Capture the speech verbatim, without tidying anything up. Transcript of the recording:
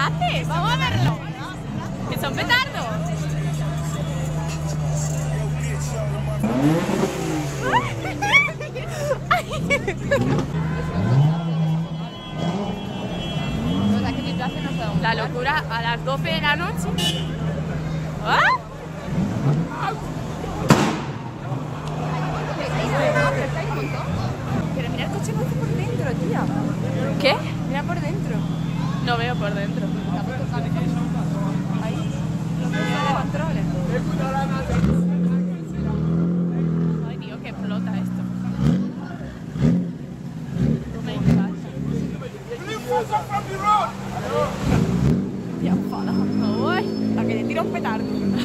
hace? Vamos a verlo. Que son petardos. La locura a las doce de la noche. ¿Ah? Pero mira el coche por dentro, tía. ¿Qué? Mira por dentro. No veo por dentro. Ahí. Los controles. Ay, tío, que explota esto. Me encanta. Ya, enfada. Uy, La que le tira un petardo.